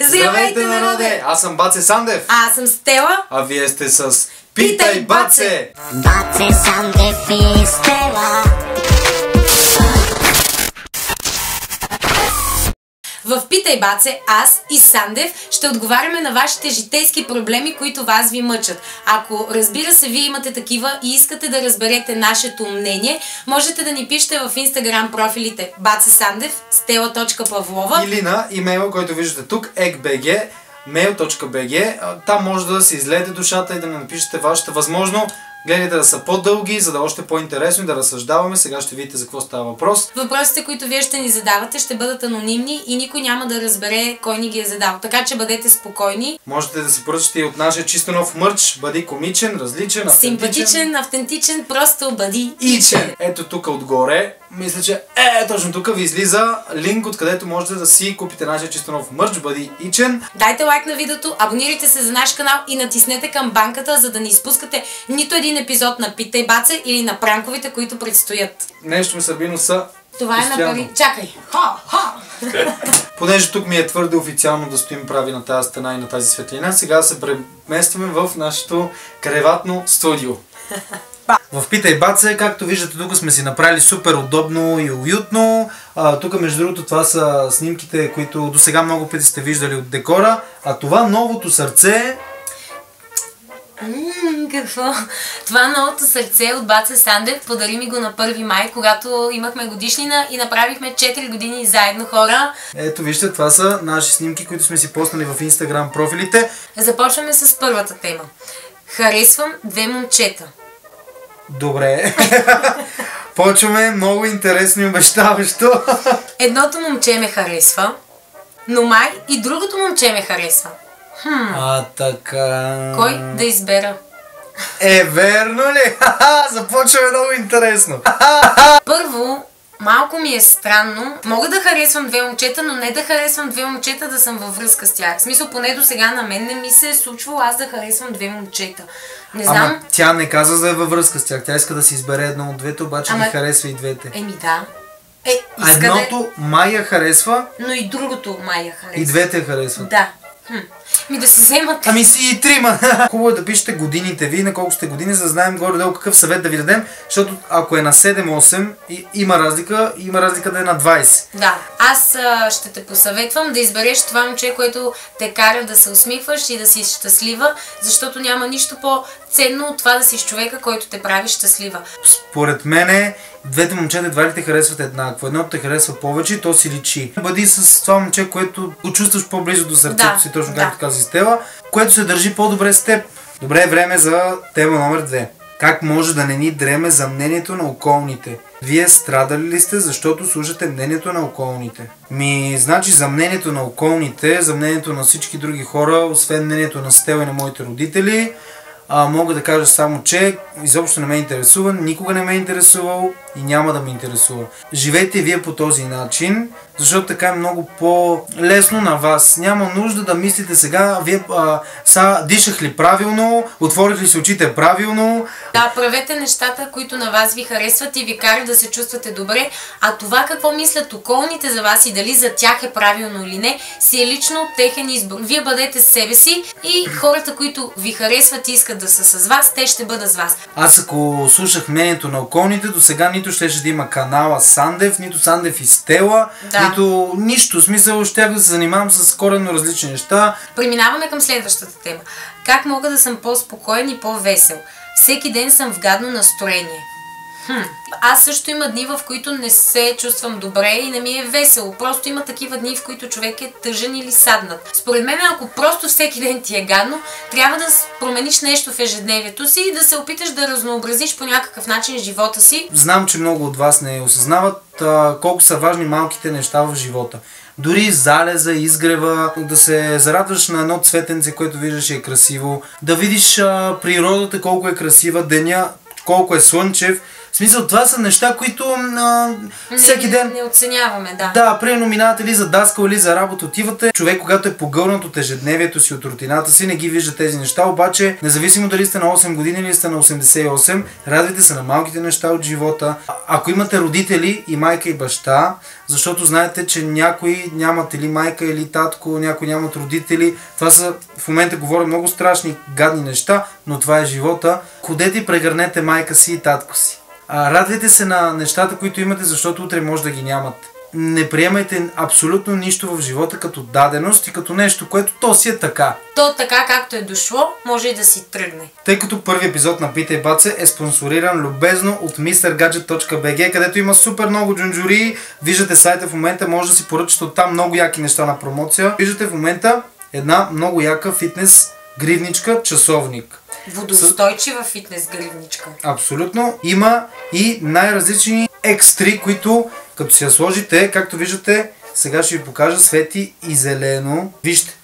Здравейте, народе! Аз съм Баце Сандев. А аз съм Стела. А вие сте с Питай Баце! Баце Сандев и Стела. В Питай Баце, аз и Сандев ще отговаряме на вашите житейски проблеми, които вас ви мъчат. Ако, разбира се, вие имате такива и искате да разберете нашето мнение, можете да ни пишете в Instagram профилите Баце Сандев, Stella.Pavlova или на имейла, който виждате тук, ekbg, mail.bg. Там може да си излеете душата и да ни напишете вашите. Възможно гледайте да са по-дълги, за да още по-интересно и да разсъждаваме. Сега ще видите за какво става въпрос. Въпросите, които вие ще ни задавате, ще бъдат анонимни и никой няма да разбере кой ни ги е задал. Така че бъдете спокойни. Можете да си поръчате и от нашия чисто нов мърч. Бъди комичен, различен, симпатичен, автентичен, просто бъди ичен. Ето тук отгоре, мисля, че точно тук ви излиза линк, откъдето можете да си купите нашия чисто нов мърч. Бъди ичен. Дайте лайк на видеото, абонирайте се за наш канал и натиснете камбанката, за да не изпускате нито един епизод на Питай Баце или на пранковите, които предстоят. Нещо ми Сърбино са. Това е на пари. Чакай! Понеже тук ми е твърде официално да стоим прави на тази стена и на тази светлина, сега се преместваме в нашето креватно студио. В Питай Баце, както виждате, тук сме си направили супер удобно и уютно. Тук, между другото, това са снимките, които до сега много пъти сте виждали от декора. А това новото сърце... Какво? Това новото сърце от Баце Сандев подари ми го на 1 май, когато имахме годишнина и направихме 4 години заедно, хора. Ето вижте, това са наши снимки, които сме си поснали в Instagram профилите. Започваме с първата тема. Харесвам две момчета. Добре. Почваме много интересно и обещаващо. Едното момче ме харесва, но май и другото момче ме харесва. Така... Кой да избера? Верно ли? Започваме много интересно. Първо, малко ми е странно. Мога да харесвам две момчета, но не да харесвам две момчета да съм във връзка с тях. В смисъл, поне до сега на мен не ми се е случвало аз да харесвам две момчета. Не знам. Ама тя не каза да е във връзка с тях. Тя иска да си избере едно от двете, обаче ги харесва и двете. Да. Едното Майя харесва, но и другото Майя харесва. И двете харесват. Да. Да се вземат. Ами си и трима. Хубаво е да пишете годините ви, на колко сте години, за да знаем горе-долу какъв съвет да ви дадем, защото ако е на 7-8, има разлика да е на 20. Да, аз ще те посъветвам да избереш това момче, което те кара да се усмихваш и да си щастлива, защото няма нищо по-ценно от това да си с човека, който те прави щастлива. Според мене, двете момчета едва ли те харесват еднакво. Едното те харесва повече и то си личи. Бъди с това момче, което го чувстваш по-близо до сърцето си, точно както каза Стела, което се държи по-добре с теб. Добре е време за тема номер 2. Как може да не ни дреме за мнението на околните? Вие страдали ли сте, защото слушате мнението на околните? Значи за мнението на околните, за мнението на всички други хора, освен мнението на Стела и на моите родители, мога да кажа само, че изобщо не ме интересува, никога не ме е интересувал и няма да ме интересува. Живейте вие по този начин, защото така е много по-лесно на вас. Няма нужда да мислите сега, вие дишах ли правилно, отворих ли се очите правилно. Да, правете нещата, които на вас ви харесват и ви карат да се чувствате добре, а това какво мислят околните за вас и дали за тях е правилно или не, си е лично техен избор. Вие бъдете себе си и хората, които ви харесват и искат да са с вас, те ще бъдат с вас. Аз ако слушах мнението на околните, до сега нито щеше да има канала Сандев, нито Сандев и Стела, нито нищо. В смисъл, щях да се занимавам с коренно различни неща. Преминаваме към следващата тема. Как мога да съм по-спокоен и по-весел? Всеки ден съм в гадно настроение. Аз също има дни, в които не се чувствам добре и не ми е весело. Просто има такива дни, в които човек е тъжен или саднат. Според мен, ако просто всеки ден ти е гадно, трябва да промениш нещо в ежедневието си и да се опиташ да разнообразиш по някакъв начин живота си. Знам, че много от вас не осъзнават колко са важни малките неща в живота. Дори залеза, изгрева, да се зарадваш на едно цветенце, което виждаш и е красиво, да видиш природата колко е красива, деня колко е слънчев. В смисъл, това са неща, които всеки ден... Не оценяваме, да. Да, примерно минавате ли за даскал или за работа, отивате. Човек, когато е погълнат от ежедневието си, от рутината си, не ги вижда тези неща, обаче, независимо дали сте на 8 години или сте на 88, радвайте се на малките неща от живота. Ако имате родители и майка и баща, защото знаете, че някои нямат или майка или татко, някои нямат родители. Това са, в момента говоря много страшни, гадни неща, но това е живота. Ходете и прегърнете майка си и татко си. Радвайте се на нещата, които имате, защото утре може да ги нямате. Не приемайте абсолютно нищо в живота като даденост и като нещо, което то си е така. То така както е дошло, може и да си тръгне. Тъй като първи епизод на Питай Баце е спонсориран любезно от MrGadget.bg, където има супер много джунджури. Виждате сайта в момента, може да си поръчате оттам много яки неща на промоция. Виждате в момента една много яка фитнес гривничка часовник. Водоустойчива фитнес гривничка. Абсолютно. Има и най-различни екстри, които като си я сложите, както виждате, сега ще ви покажа, свети и зелено. Вижте.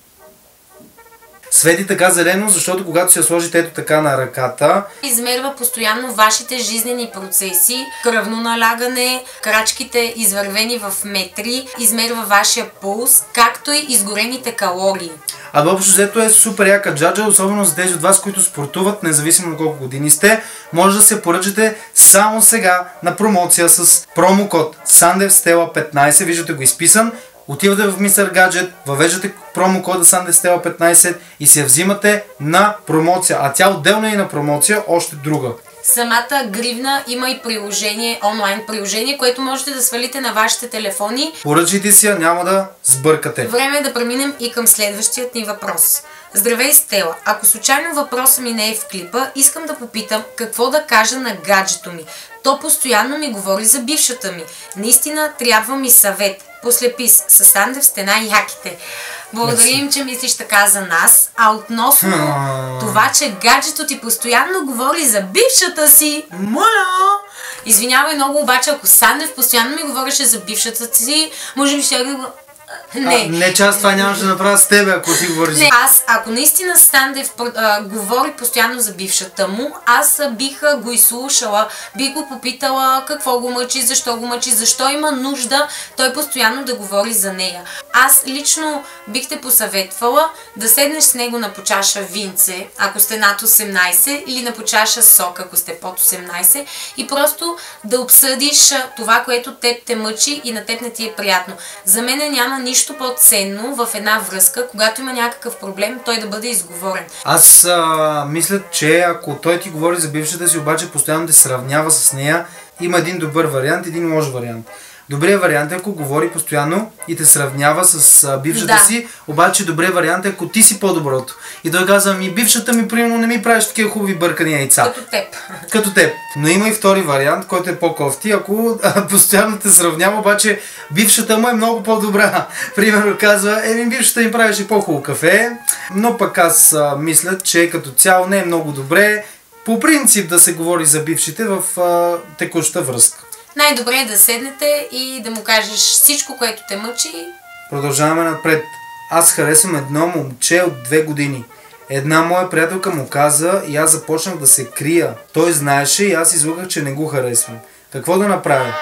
Свети така зелено, защото когато си я сложите ето така на ръката, измерва постоянно вашите жизнени процеси, кръвно налягане, крачките извървени в метри, измерва вашия пулс, както и изгорените калории. А въобще взето е супер яка джаджа, особено за тези от вас, които спортуват, независимо на колко години сте. Може да се поръчате само сега на промоция с промокод SANDEVSTELA15, виждате го изписан. Отивате в Mr. Gadget, въвеждате промокода SANDEVSTELA15 и се я взимате на промоция. А тя отделно е на промоция, още друга. Самата гривна има и приложение, онлайн приложение, което можете да свалите на вашите телефони. Поръчайте си я, няма да сбъркате. Време е да преминем и към следващият ни въпрос. Здравей, Стела! Ако случайно въпросът ми не е в клипа, искам да попитам какво да кажа на гаджето ми. То постоянно ми говори за бившата ми. Наистина трябва ми съвет. Послепис, със Сандев сте най-яките. Благодарим, че мислиш така за нас. А относно това, че гаджето ти постоянно говори за бившата си, моля! Извинявай много, обаче ако Сандев постоянно ми говореше за бившата си, може би ще да го... Не, че аз това нямаше да направя с тебе, ако ти говориш. Не, ако наистина Сандев говори постоянно за бившата му, аз бих го изслушала, бих го попитала какво го мъчи, защо има нужда той постоянно да говори за нея. Аз лично бих те посъветвала да седнеш с него на по чаша винце, ако сте над 18, или на по чаша сок, ако сте под 18, и просто да обсъдиш това, което теб те мъчи и на теб не ти е приятно. За мен няма нищо по-ценно в една връзка, когато има някакъв проблем, той да бъде изговорен. Аз мисля, че ако той ти говори за бившата си, обаче постоянно те сравнява с нея, има един добър вариант, един лош вариант. Добрият вариант е, ако говори постоянно и те сравнява с бившата си, обаче добрият вариант е, ако ти си по-доброто. И той казва, бившата ми, примерно, не ми правиш такива хубави бъркани яйца. Като теб. Като теб. Но има и втори вариант, който е по-кофти. Ако постоянно те сравнява, обаче бившата му е много по-добра. Примерно казва, бившата ми правеше по-хубаво кафе, но пък аз мисля, че като цяло не е много добре по принцип да се говори за бившите в текуща връзка. Най-добре е да седнете и да му кажеш всичко, което те мъчи. Продължаваме напред. Аз харесвам едно момче от 2 години. Една моя приятелка му каза и аз започнах да се крия. Той знаеше и аз излъгах, че не го харесвам. Какво да направя?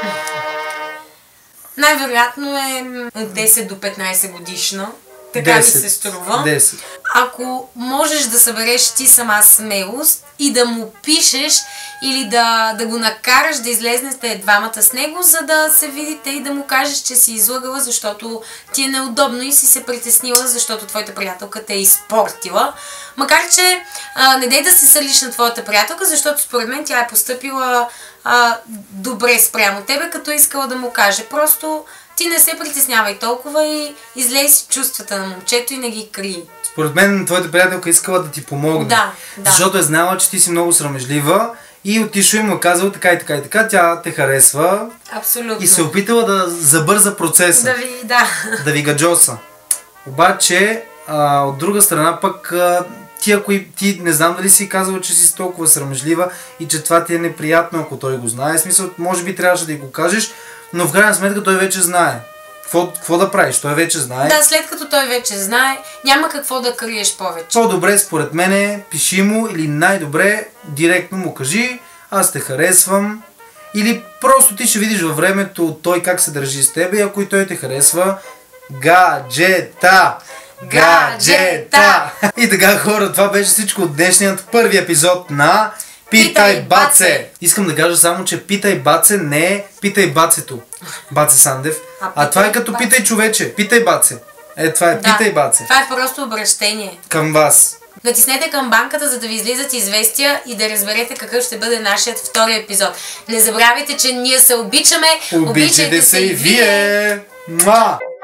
Най-вероятно е от 10 до 15 годишна. Така ми се струва. 10. Ако можеш да събереш ти сама смелост и да му пишеш или да го накараш да излезнете двамата с него, за да се видите и да му кажеш, че си излъгала, защото ти е неудобно и си се притеснила, защото твоята приятелка те е изпортила. Макар че не дей да се сърдиш на твоята приятелка, защото според мен тя е постъпила добре спрямо тебе, като искала да му каже. Просто ти не се притеснявай толкова и излей чувствата на момчето и не ги крий. Според мен твоята приятелка искала да ти помогне. Да. Защото е знала, че ти си много срамежлива и отишла и му е казала така и така и така, тя те харесва. Абсолютно. И се опитала да забърза процеса. Да ви гаджоса. Обаче, от друга страна пък, ти не знам дали си казала, че си толкова срамежлива и че това ти е неприятно, ако той го знае. В смисъл, може би трябваше да й го кажеш, но в крайна сметка той вече знае. Какво да правиш? Той вече знае. Да, след като той вече знае, няма какво да криеш повече. По-добре, според мен, пиши му или най-добре директно му кажи, аз те харесвам. Или просто ти ще видиш във времето той как се държи с теб и ако и той те харесва, гаджета! Гаджета! И така, хора, това беше всичко от днешният първи епизод на Питай Баце! Искам да кажа само, че Питай Баце не е Питай Бацето, Баце Сандев, а това е като Баце. Питай човече, Питай Баце. Това е Питай Баце. Това е просто обращение. Към вас. Натиснете камбанката, за да ви излизат известия и да разберете какъв ще бъде нашият втори епизод. Не забравяйте, че ние се обичаме. Обичайте се и вие! Муа!